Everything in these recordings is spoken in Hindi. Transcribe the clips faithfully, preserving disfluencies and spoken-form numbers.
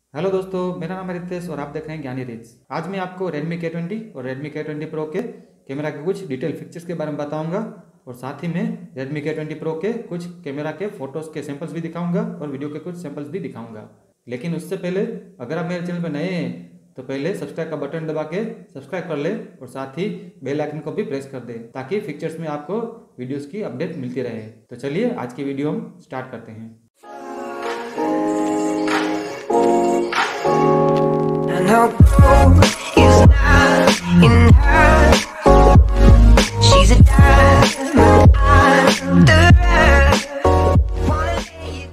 हेलो दोस्तों, मेरा नाम है रितेश और आप देख रहे हैं ज्ञानी रिच। आज मैं आपको Redmi के ट्वेंटी और Redmi के ट्वेंटी Pro के कैमरा के कुछ डिटेल फीचर्स के बारे में बताऊंगा और साथ ही में Redmi के ट्वेंटी Pro के कुछ कैमरा के फोटोज़ के सैंपल्स भी दिखाऊंगा और वीडियो के कुछ सैंपल्स भी दिखाऊंगा। लेकिन उससे पहले अगर आप मेरे चैनल पर नए हैं तो पहले सब्सक्राइब का बटन दबा के सब्सक्राइब कर ले और साथ ही बेल आइकन को भी प्रेस कर दे ताकि फीचर्स में आपको वीडियोज़ की अपडेट मिलती रहे। तो चलिए आज की वीडियो हम स्टार्ट करते हैं। And her goal is not in her. She's a diamond under her. Wanna lay it.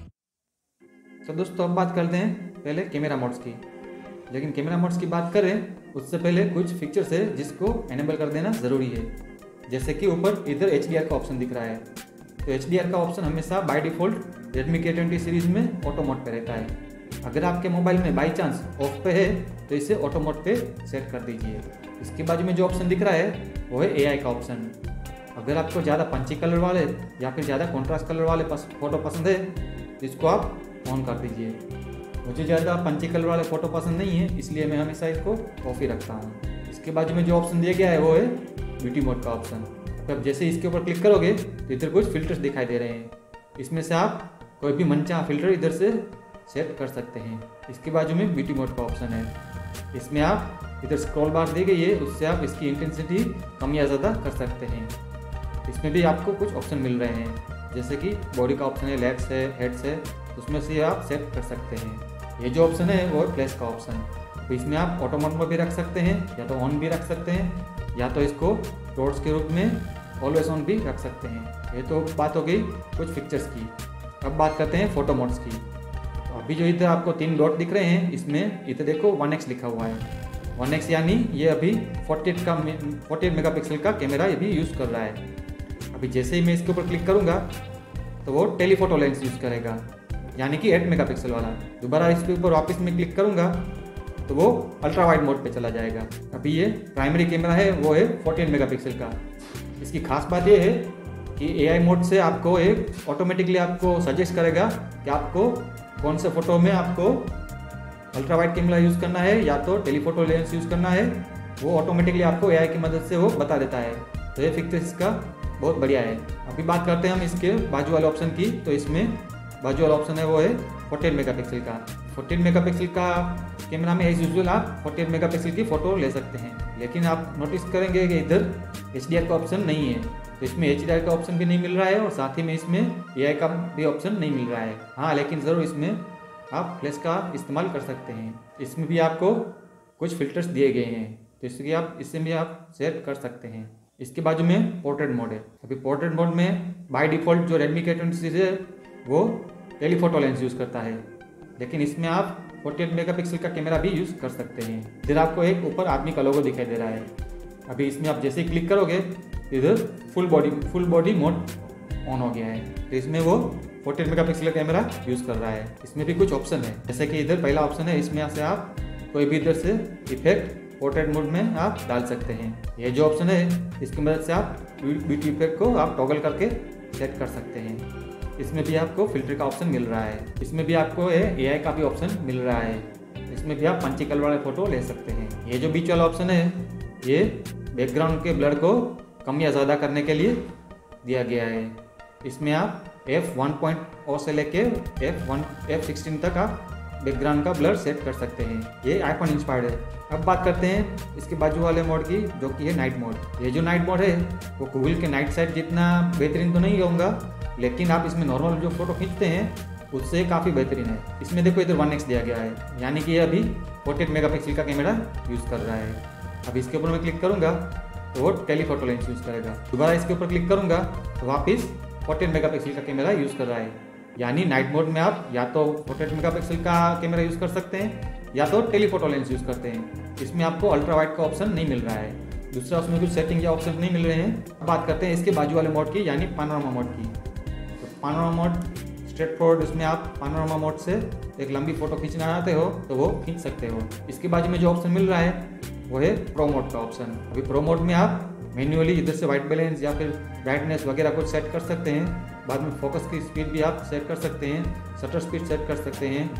तो दोस्तों अब बात करते हैं पहले कैमरा मोड्स की। लेकिन कैमरा मोड्स की बात करें उससे पहले कुछ फीचर्स है जिसको एनेबल कर देना ज़रूरी है। जैसे कि ऊपर इधर एच डी आर का ऑप्शन दिख रहा है, तो एच डी आर का ऑप्शन हमेशा बाय डिफ़ॉल्ट Redmi के ट्वेंटी सीरीज़ में ऑटो मोड पे रहता है। अगर आपके मोबाइल में बाई चांस ऑफ पे है तो इसे ऑटो मोड पे सेट कर दीजिए। इसके बाजू में जो ऑप्शन दिख रहा है वो है ए आई का ऑप्शन। अगर आपको ज़्यादा पंची कलर वाले या फिर ज़्यादा कॉन्ट्रास्ट कलर वाले पस, फोटो पसंद है तो इसको आप ऑन कर दीजिए। मुझे ज़्यादा पंची कलर वाले फ़ोटो पसंद नहीं है, इसलिए मैं हमेशा इसको ऑफ ही रखता हूँ। इसके बाजू में जो ऑप्शन दिया गया है वो है ब्यूटी मोड का ऑप्शन। अब जैसे इसके ऊपर क्लिक करोगे तो इधर कुछ फिल्टर्स दिखाई दे रहे हैं। इसमें से आप कोई भी मनचाहा फिल्टर इधर से सेट कर सकते हैं। इसके बाजू में ब्यूटी मोड का ऑप्शन है। इसमें आप इधर स्क्रॉल बार दी गई है, उससे आप इसकी इंटेंसिटी कम या ज़्यादा कर सकते हैं। इसमें भी आपको कुछ ऑप्शन मिल रहे हैं, जैसे कि बॉडी का ऑप्शन है, लेग्स है, हेड्स है, उसमें से आप सेट कर सकते हैं। ये जो ऑप्शन है वो है प्लेस का ऑप्शन। तो इसमें आप ऑटो मोड में भी रख सकते हैं या तो ऑन भी रख सकते हैं या तो इसको टॉर्च के रूप में ऑलवेज ऑन भी रख सकते हैं। ये तो बात हो गई कुछ पिक्चर्स की। अब बात करते हैं फोटो मोड्स की। अभी जो इधर आपको तीन डॉट दिख रहे हैं, इसमें इधर देखो वन एक्स लिखा हुआ है। वन एक्स यानी ये अभी अड़तालीस का अड़तालीस मेगापिक्सल का कैमरा ये भी यूज़ कर रहा है। अभी जैसे ही मैं इसके ऊपर क्लिक करूँगा तो वो टेलीफोटो लेंस यूज़ करेगा, यानी कि आठ मेगापिक्सल वाला। दोबारा इसके ऊपर वापस में क्लिक करूँगा तो वो अल्ट्रा वाइड मोड पे चला जाएगा। अभी ये प्राइमरी कैमरा है वो है चौदह मेगापिक्सल का। इसकी खास बात ये है कि ए आई मोड से आपको एक ऑटोमेटिकली आपको सजेस्ट करेगा कि आपको कौन से फ़ोटो में आपको अल्ट्रा वाइड कैमरा यूज़ करना है या तो टेलीफोटो लेंस यूज़ करना है। वो ऑटोमेटिकली आपको ए आई की मदद से वो बता देता है। तो ये फीचर इसका बहुत बढ़िया है। अभी बात करते हैं हम इसके बाजू वाले ऑप्शन की। तो इसमें बाजू वाला ऑप्शन है वो है चौदह मेगापिक्सल का। चौदह मेगापिक्सल का कैमरा में एज यूजुअल आप चौदह मेगापिक्सल की फ़ोटो ले सकते हैं, लेकिन आप नोटिस करेंगे कि इधर एच डी आर का ऑप्शन नहीं है। तो इसमें एच डी आर का ऑप्शन भी नहीं मिल रहा है और साथ ही में इसमें ए आई का भी ऑप्शन नहीं मिल रहा है। हाँ, लेकिन ज़रूर इसमें आप फ्लैश का इस्तेमाल कर सकते हैं। इसमें भी आपको कुछ फिल्टर्स दिए गए हैं, तो इसके आप इससे भी आप सेट कर सकते हैं। इसके बाजू में पोर्ट्रेट मोड है। अभी पोर्ट्रेट मोड में बाय डिफ़ॉल्ट जो Redmi के ट्वेंटी सीरीज है वो टेलीफोटो लेंस यूज़ करता है, लेकिन इसमें आप अड़तालीस मेगापिक्सल का कैमरा भी यूज़ कर सकते हैं। इधर आपको एक ऊपर आदमी का लोगो दिखाई दे रहा है। अभी इसमें आप जैसे ही क्लिक करोगे इधर full body full body mode on हो गया है। तो इसमें वो चौदह मेगापिक्सल का कैमरा यूज़ कर रहा है। इसमें भी कुछ ऑप्शन है, जैसे कि इधर पहला ऑप्शन है, इसमें से आप कोई भी इधर से इफेक्ट पोर्ट्रेट मोड में आप डाल सकते हैं। ये जो ऑप्शन है इसकी मदद से आप ब्यूटी इफेक्ट को आप टॉगल करके सेट कर सकते हैं। इसमें भी आपको फिल्टर का ऑप्शन मिल रहा है। इसमें भी आपको ए आई का भी ऑप्शन मिल रहा है। इसमें भी आप पंची कलर वाले फोटो ले सकते हैं। ये जो बीच वाला ऑप्शन है ये बैकग्राउंड के ब्लर को कम या ज़्यादा करने के लिए दिया गया है। इसमें आप एफ वन पॉइंट ओ से लेके एफ वन एफ सिक्सटीन तक आप बैकग्राउंड का ब्लर सेट कर सकते हैं। ये आईफोन इंस्पायर्ड है। अब बात करते हैं इसके बाजू वाले मोड की, जो कि है नाइट मोड। ये जो नाइट मोड है वो गूगल के नाइट साइट जितना बेहतरीन तो नहीं होगा, लेकिन आप इसमें नॉर्मल जो फोटो खींचते हैं उससे काफ़ी बेहतरीन है। इसमें देखो इधर वन एक्स दिया गया है, यानी कि ये अभी चौदह मेगापिक्सल का कैमरा यूज़ कर रहा है। अब इसके ऊपर मैं क्लिक करूँगा तो वो टेलीफोटो लेंस यूज़ करेगा। दोबारा इसके ऊपर क्लिक करूँगा तो वापस चौदह मेगापिक्सल का कैमरा यूज़ कर रहा है। यानी नाइट मोड में आप या तो चौदह मेगापिक्सल का कैमरा यूज़ कर सकते हैं या तो टेलीफोटो लेंस यूज़ करते हैं। इसमें आपको अल्ट्रा वाइड का ऑप्शन नहीं मिल रहा है। दूसरा उसमें कुछ सेटिंग या ऑप्शन नहीं मिल रहे हैं। बात करते हैं इसके बाजू वाले मोड की, यानी पैनोरामा मोड की। तो पैनोरामा मोड स्ट्रेट फॉरवर्ड, इसमें आप पैनोरामा मोड से एक लंबी फोटो खींचना चाहते हो तो वो खींच सकते हो। इसके बाजू में जो ऑप्शन मिल रहा है वो है प्रो मोड का ऑप्शन। अभी प्रो मोड में आप मैन्युअली इधर से वाइट बैलेंस या फिर ब्राइटनेस वगैरह कुछ सेट कर सकते हैं। बाद में फोकस की स्पीड भी आप सेट कर सकते हैं, शटर स्पीड सेट कर सकते हैं।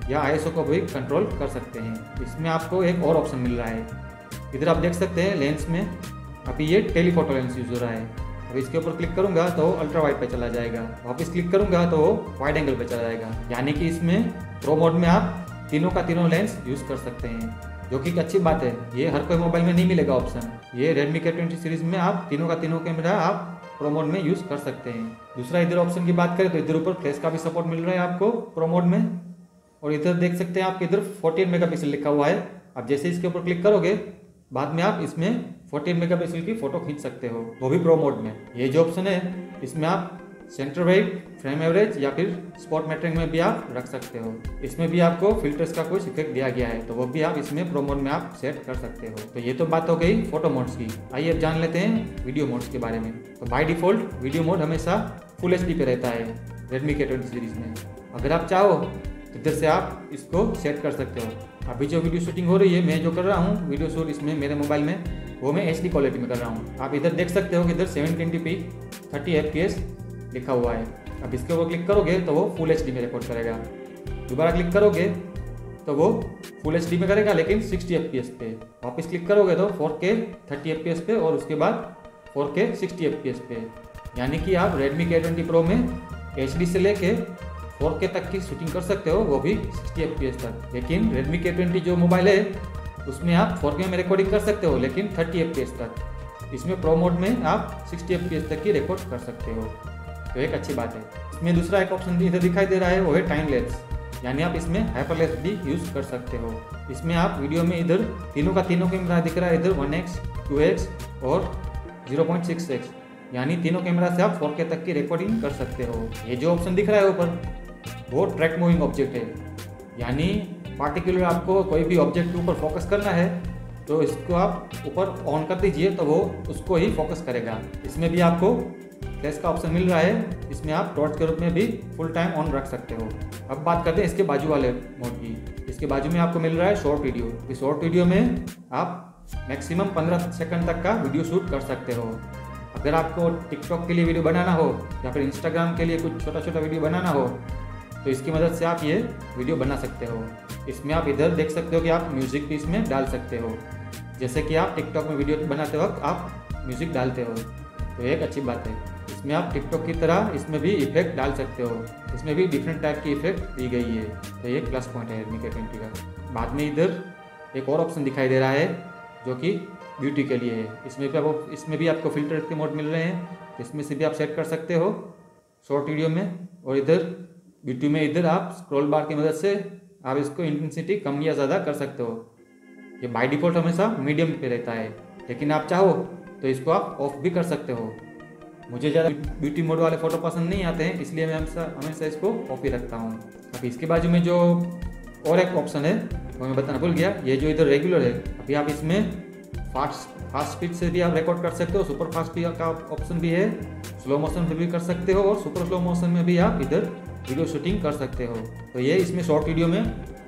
या आई एस ओ को भी कंट्रोल कर सकते हैं। इसमें आपको एक और ऑप्शन मिल रहा है, इधर आप देख सकते हैं लेंस में अभी ये टेलीफोटो लेंस यूज हो रहा है। अब इसके ऊपर क्लिक करूंगा तो अल्ट्रा वाइड पे चला जाएगा, वापस क्लिक करूंगा तो वाइड एंगल पे चला जाएगा। यानी कि इसमें प्रो मोड में आप तीनों का तीनों लेंस यूज कर सकते हैं, जो कि एक अच्छी बात है। ये हर कोई मोबाइल में नहीं मिलेगा ऑप्शन। ये Redmi के ट्वेंटी सीरीज में आप तीनों का तीनों कैमरा आप प्रो मोड में यूज कर सकते हैं। दूसरा इधर ऑप्शन की बात करें तो इधर ऊपर फ्लैश का भी सपोर्ट मिल रहा है आपको प्रो मोड में, और इधर देख सकते हैं आप इधर फोर्टीन मेगापिक्सल लिखा हुआ है। अब जैसे इसके ऊपर क्लिक करोगे बाद में आप इसमें फोर्टीन मेगापिक्सल की फोटो खींच सकते हो, वो भी प्रो मोड में। ये जो ऑप्शन है इसमें आप सेंटर वेट, फ्रेम एवरेज या फिर स्पॉट मैटरिंग में भी आप रख सकते हो। इसमें भी आपको फिल्टर्स का कुछ इफेक्ट दिया गया है, तो वो भी आप इसमें प्रो मोड में आप सेट कर सकते हो। तो ये तो बात हो गई फोटो मोड्स की। आइए अब जान लेते हैं वीडियो मोड्स के बारे में। तो बाय डिफॉल्ट वीडियो मोड हमेशा फुल एच डी पे रहता है Redmi के ट्वेंटी सीरीज में। अगर आप चाहो तो इधर से आप इसको सेट कर सकते हो। अभी जो वीडियो शूटिंग हो रही है, मैं जो कर रहा हूँ वीडियो शूट इसमें मेरे मोबाइल में, वो मैं एच डी क्वालिटी में कर रहा हूँ। आप इधर देख सकते हो कि इधर seven twenty P thirty F P S लिखा हुआ है। अब इसके ऊपर क्लिक करोगे तो वो फुल एच डी में रिकॉर्ड करेगा। दोबारा क्लिक करोगे तो वो फुल एच डी में करेगा लेकिन सिक्सटी एफ पी एस पे। वापस क्लिक करोगे तो फोर के थर्टी एफ पी एस पे, और उसके बाद फोर के सिक्सटी एफ पी एस पे। यानी कि आप Redmi के ट्वेंटी प्रो में एच डी से लेके फोर के तक की शूटिंग कर सकते हो, वो भी सिक्सटी एफ पी एस तक। लेकिन Redmi के ट्वेंटी जो मोबाइल है उसमें आप फोर के में रिकॉर्डिंग कर सकते हो लेकिन थर्टी एफ पी एस तक। इसमें प्रो मोड में आप सिक्सटी एफ पी एस तक की रिकॉर्ड कर सकते हो, तो एक अच्छी बात है। इसमें दूसरा एक ऑप्शन इधर दिखाई दे रहा है, वो है टाइम लैप्स। यानी आप इसमें हाइपरलैप्स भी यूज कर सकते हो। इसमें आप वीडियो में इधर तीनों का तीनों कैमरा दिख रहा है, इधर वन एक्स, टू एक्स और ज़ीरो पॉइंट सिक्स एक्स, यानी तीनों कैमरा से आप फोर के तक की रिकॉर्डिंग कर सकते हो। ये जो ऑप्शन दिख रहा है ऊपर, वो ट्रैक मूविंग ऑब्जेक्ट है। यानी पार्टिकुलर आपको कोई भी ऑब्जेक्ट के ऊपर फोकस करना है तो इसको आप ऊपर ऑन कर दीजिए तो वो उसको ही फोकस करेगा। इसमें भी आपको फ्लैश का ऑप्शन मिल रहा है, इसमें आप टॉर्च के रूप में भी फुल टाइम ऑन रख सकते हो। अब बात करते हैं इसके बाजू वाले मोड की। इसके बाजू में आपको मिल रहा है शॉर्ट वीडियो। इस शॉर्ट वीडियो में आप मैक्सिमम पंद्रह सेकंड तक का वीडियो शूट कर सकते हो। अगर आपको टिकटॉक के लिए वीडियो बनाना हो या फिर इंस्टाग्राम के लिए कुछ छोटा छोटा वीडियो बनाना हो तो इसकी मदद से आप ये वीडियो बना सकते हो। इसमें आप इधर देख सकते हो कि आप म्यूज़िक भी इसमें डाल सकते हो, जैसे कि आप टिकटॉक में वीडियो बनाते वक्त आप म्यूज़िक डालते हो, तो एक अच्छी बात है। इसमें आप टिकटॉक की तरह इसमें भी इफेक्ट डाल सकते हो। इसमें भी डिफरेंट टाइप की इफेक्ट दी गई है, तो ये प्लस पॉइंट है Redmi के ट्वेंटी का। बाद में इधर एक और ऑप्शन दिखाई दे रहा है जो कि ब्यूटी के लिए है। इसमें भी आप इसमें भी आपको फिल्टर के मोड मिल रहे हैं, इसमें से भी आप सेट कर सकते हो शॉर्ट वीडियो में। और इधर ब्यूटी में इधर आप स्क्रॉल बार की मदद से आप इसको इंटेंसिटी कम या ज़्यादा कर सकते हो। ये बाय डिफ़ॉल्ट हमेशा मीडियम पे रहता है, लेकिन आप चाहो तो इसको आप ऑफ भी कर सकते हो। मुझे ज़्यादा ब्यूटी मोड वाले फ़ोटो पसंद नहीं आते हैं, इसलिए मैं हमेशा हमेशा इसको ऑफ ही रखता हूँ। अभी इसके बाजू में जो और एक ऑप्शन है वो मैं बताना भूल गया, ये जो इधर रेगुलर है। अभी आप इसमें फास्ट फास्ट स्पीड से भी आप रिकॉर्ड कर सकते हो, सुपर फास्ट स्पीड का ऑप्शन भी है, स्लो मोशन में भी कर सकते हो और सुपर स्लो मोशन में भी आप इधर वीडियो शूटिंग कर सकते हो। तो ये इसमें शॉर्ट वीडियो में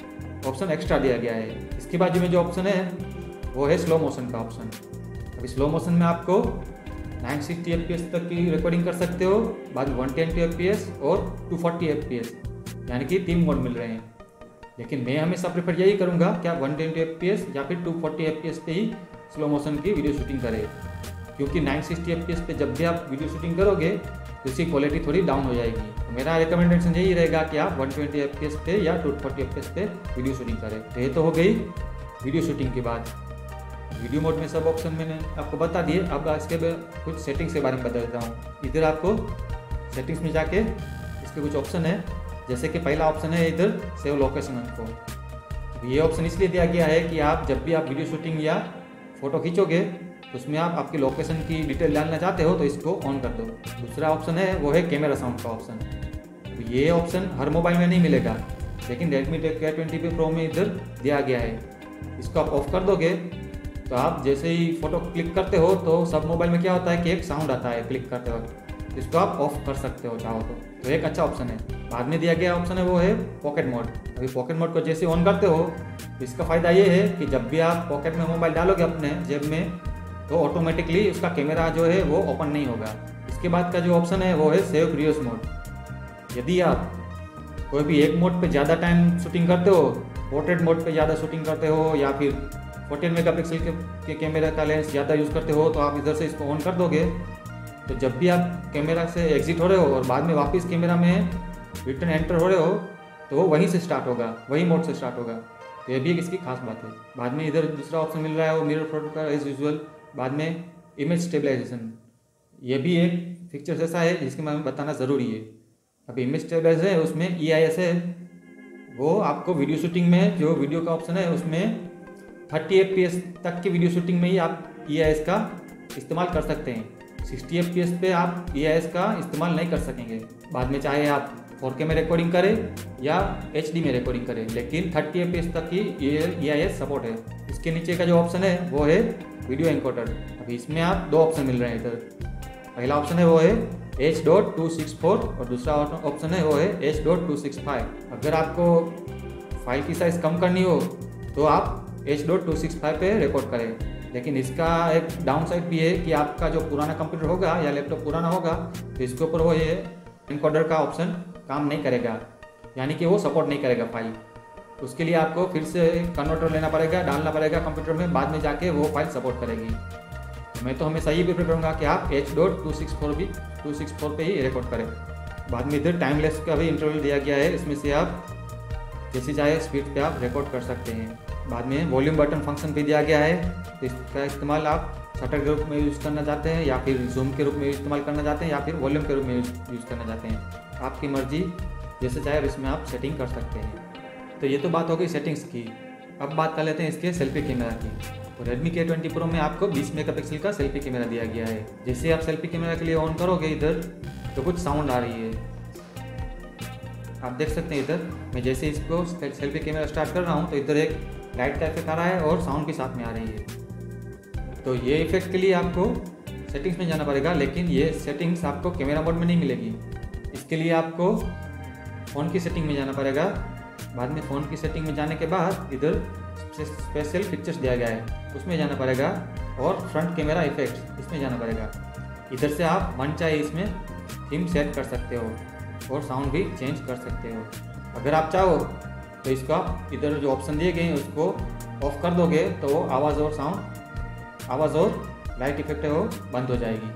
ऑप्शन एक्स्ट्रा दिया गया है। इसके बाजू में जो ऑप्शन है वो है स्लो मोशन का ऑप्शन। अभी स्लो मोशन में आपको nine sixty F P S तक की रिकॉर्डिंग कर सकते हो, बाद में one twenty F P S और two forty F P S, यानी कि तीन मोड मिल रहे हैं। लेकिन मैं हमेशा प्रेफर यही करूँगा कि आप one twenty F P S या फिर two forty F P S पे ही स्लो मोशन की वीडियो शूटिंग करें, क्योंकि nine sixty F P S पे जब भी आप वीडियो शूटिंग करोगे तो इसकी क्वालिटी थोड़ी डाउन हो जाएगी। तो मेरा रिकमेंडेशन यही रहेगा कि आप one twenty F P S पे या two forty F P S पे वीडियो शूटिंग करें। तो ये तो हो गई वीडियो शूटिंग की बात। वीडियो मोड में सब ऑप्शन मैंने आपको बता दिए। अब इसके कुछ सेटिंग्स के बारे में बता देता हूँ। इधर आपको सेटिंग्स में जाके इसके कुछ ऑप्शन है, जैसे कि पहला ऑप्शन है इधर सेव लोकेशन को। ये ऑप्शन इसलिए दिया गया है कि आप जब भी आप वीडियो शूटिंग या फोटो खींचोगे तो उसमें आप आपकी लोकेशन की डिटेल डालना चाहते हो तो इसको ऑन कर दो। दूसरा ऑप्शन है वो है कैमरा साउंड का ऑप्शन। तो ये ऑप्शन हर मोबाइल में नहीं मिलेगा, लेकिन Redmi के ट्वेंटी प्रो में इधर दिया गया है। इसको आप ऑफ कर दोगे तो आप जैसे ही फोटो क्लिक करते हो तो सब मोबाइल में क्या होता है कि एक साउंड आता है क्लिक करते वक्त, इसको आप ऑफ कर सकते हो चाहो तो। तो एक अच्छा ऑप्शन है। बाद में दिया गया ऑप्शन है वो है पॉकेट मोड। अभी पॉकेट मोड को जैसे ऑन करते हो तो इसका फ़ायदा ये है कि जब भी आप पॉकेट में मोबाइल डालोगे अपने जेब में तो ऑटोमेटिकली उसका कैमरा जो है वो ओपन नहीं होगा। इसके बाद का जो ऑप्शन है वो है सेव प्रीवियस मोड। यदि आप कोई भी एक मोड पे ज़्यादा टाइम शूटिंग करते हो, पोर्ट्रेट मोड पे ज़्यादा शूटिंग करते हो या फिर फोर्टीन मेगापिक्सल के, के कैमरा का लेंस ज़्यादा यूज़ करते हो, तो आप इधर से इसको ऑन कर दोगे तो जब भी आप कैमरा से एग्जिट हो रहे हो और बाद में वापस कैमरा में रिटर्न एंटर हो रहे हो तो वो वहीं से स्टार्ट होगा, वही मोड से स्टार्ट होगा। तो ये भी एक इसकी खास बात है। बाद में इधर दूसरा ऑप्शन मिल रहा है वो मिरर फोटो का एज यूजुअल। बाद में इमेज स्टेबलाइजेशन, ये भी एक फीचर्स ऐसा है जिसके बारे में बताना ज़रूरी है। अभी इमेज स्टेबलाइजेशन है उसमें ई आई एस है, वो आपको वीडियो शूटिंग में जो वीडियो का ऑप्शन है उसमें थर्टी एफ पी एस तक की वीडियो शूटिंग में ही आप ई आई एस का इस्तेमाल कर सकते हैं। सिक्सटी एफ पी एस पे आप ई आई एस का इस्तेमाल नहीं कर सकेंगे। बाद में चाहे आप फोर के में रिकॉर्डिंग करें या एच डी में रिकॉर्डिंग करें, लेकिन थर्टी एफ पी एस तक की ई आई एस सपोर्ट है। इसके नीचे का जो ऑप्शन है वो है वीडियो एनकोडर। अभी इसमें आप दो ऑप्शन मिल रहे हैं इधर। पहला ऑप्शन है वो है H dot two six four और दूसरा ऑप्शन है वो है H dot two six five. अगर आपको फाइल की साइज़ कम करनी हो तो आप H dot two six five पे रिकॉर्ड करें। लेकिन इसका एक डाउन साइड भी है कि आपका जो पुराना कंप्यूटर होगा या लैपटॉप पुराना होगा तो इसके ऊपर वो ये एनकोडर का ऑप्शन काम नहीं करेगा, यानी कि वो सपोर्ट नहीं करेगा फाइल। उसके लिए आपको फिर से कन्वर्टर लेना पड़ेगा, डालना पड़ेगा कंप्यूटर में, बाद में जाके वो फाइल सपोर्ट करेगी। मैं तो हमेशा ये प्रेफर करूँगा कि आप H dot two six four भी टू सिक्स फोर पे ही रिकॉर्ड करें। बाद में इधर टाइमलेस का भी इंटरवल दिया गया है, इसमें से आप जैसे चाहे स्पीड पे आप रिकॉर्ड कर सकते हैं। बाद में वॉल्यूम बटन फंक्शन भी दिया गया है, तो इसका इस्तेमाल आप शटर के रूप में यूज़ करना चाहते हैं या फिर जूम के रूप में इस्तेमाल करना चाहते हैं या फिर वॉल्यूम के रूप में यूज़ करना चाहते हैं, आपकी मर्जी, जैसे चाहे इसमें आप सेटिंग कर सकते हैं। तो ये तो बात हो गई सेटिंग्स की। अब बात कर लेते हैं इसके सेल्फी कैमरा की। तो Redmi के ट्वेंटी Pro में आपको बीस मेगापिक्सल का सेल्फी कैमरा दिया गया है। जैसे आप सेल्फी कैमरा के लिए ऑन करोगे इधर तो कुछ साउंड आ रही है, आप देख सकते हैं। इधर मैं जैसे इसको सेल्फी कैमरा स्टार्ट कर रहा हूँ तो इधर एक लाइट का इफेक्ट आ रहा है और साउंड भी साथ में आ रही है। तो ये इफेक्ट के लिए आपको सेटिंग्स में जाना पड़ेगा, लेकिन ये सेटिंग्स आपको कैमरा मोड में नहीं मिलेगी। इसके लिए आपको फ़ोन की सेटिंग में जाना पड़ेगा। बाद में फ़ोन की सेटिंग में जाने के बाद इधर स्पेशल पिक्चर्स दिया गया है, उसमें जाना पड़ेगा और फ्रंट कैमरा इफेक्ट इसमें जाना पड़ेगा। इधर से आप मन चाहे इसमें थीम सेट कर सकते हो और साउंड भी चेंज कर सकते हो। अगर आप चाहो तो इसको आप इधर जो ऑप्शन दिए गए हैं उसको ऑफ कर दोगे तो आवाज़ और साउंड आवाज़ और लाइट इफेक्ट है वो बंद हो जाएगी।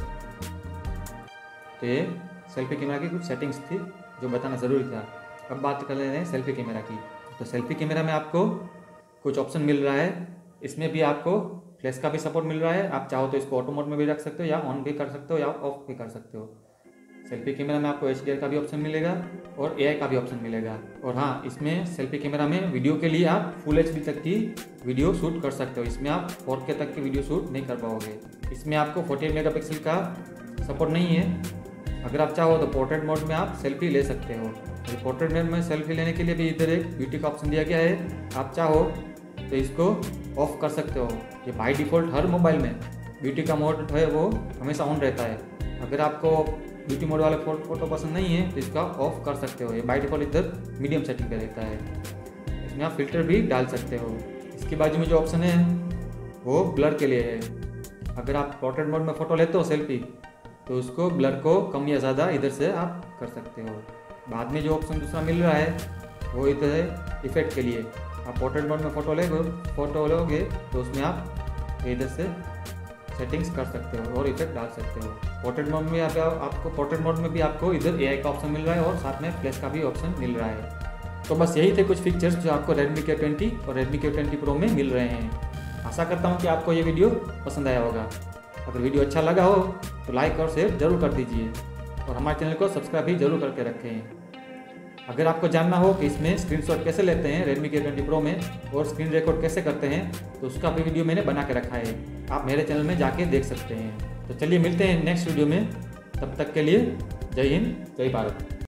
तो ये सेल्फी कैमरा की कुछ सेटिंग्स थी जो बताना ज़रूरी था। अब बात कर रहे हैं सेल्फी कैमरा की। तो सेल्फी कैमरा में आपको कुछ ऑप्शन मिल रहा है, इसमें भी आपको फ्लैश का भी सपोर्ट मिल रहा है। आप चाहो तो इसको ऑटो मोड में भी रख सकते हो या ऑन भी कर सकते हो या ऑफ भी कर सकते हो। सेल्फी कैमरा में आपको एच डी आर का भी ऑप्शन मिलेगा और ए आई का भी ऑप्शन मिलेगा। और हाँ, इसमें सेल्फी कैमरा में वीडियो के लिए आप फुल एच डी तक की वीडियो शूट कर सकते हो। इसमें आप फोर के तक की वीडियो शूट नहीं कर पाओगे। इसमें आपको फोर्टी मेगा पिक्सल का सपोर्ट नहीं है। अगर आप चाहो तो पोर्ट्रेट मोड में आप सेल्फी ले सकते हो। तो पोर्ट्रेट मोड में सेल्फी लेने के लिए भी इधर एक ब्यूटी का ऑप्शन दिया गया है, आप चाहो तो इसको ऑफ कर सकते हो। ये बाय डिफ़ॉल्ट हर मोबाइल में ब्यूटी का मोड है वो हमेशा ऑन रहता है। अगर आपको ब्यूटी मोड वाले फोटो पसंद नहीं है तो इसका ऑफ कर सकते हो। ये बाय डिफ़ॉल्ट इधर मीडियम सेटिंग पे रहता है। इसमें आप फिल्टर भी डाल सकते हो। इसके बाजू में जो ऑप्शन है वो ब्लर के लिए है। अगर आप पोर्ट्रेट मोड में फ़ोटो लेते हो सेल्फी तो उसको ब्लर को कम या ज़्यादा इधर से आप कर सकते हो। बाद में जो ऑप्शन दूसरा मिल रहा है वो इधर है इफेक्ट के लिए। आप पोर्ट्रेट मोड में फ़ोटो लेगो फोटो लोगे तो उसमें आप इधर से सेटिंग्स कर सकते हो और इफेक्ट डाल सकते हो। पोर्ट्रेट मोड में आप, आपको पोर्ट्रेट मोड में भी आपको इधर ए आई का ऑप्शन मिल रहा है और साथ में फ्लैश का भी ऑप्शन मिल रहा है। तो बस यही थे कुछ फीचर्स जो आपको Redmi के ट्वेंटी और Redmi के ट्वेंटी Pro में मिल रहे हैं। आशा करता हूँ कि आपको ये वीडियो पसंद आया होगा। अगर वीडियो अच्छा लगा हो तो लाइक और शेयर जरूर कर दीजिए और हमारे चैनल को सब्सक्राइब भी जरूर करके रखें। अगर आपको जानना हो कि इसमें स्क्रीनशॉट कैसे लेते हैं Redmi के ट्वेंटी Pro में और स्क्रीन रिकॉर्ड कैसे करते हैं तो उसका भी वीडियो मैंने बना के रखा है, आप मेरे चैनल में जाके देख सकते हैं। तो चलिए मिलते हैं नेक्स्ट वीडियो में, तब तक के लिए जय हिंद जय भारत।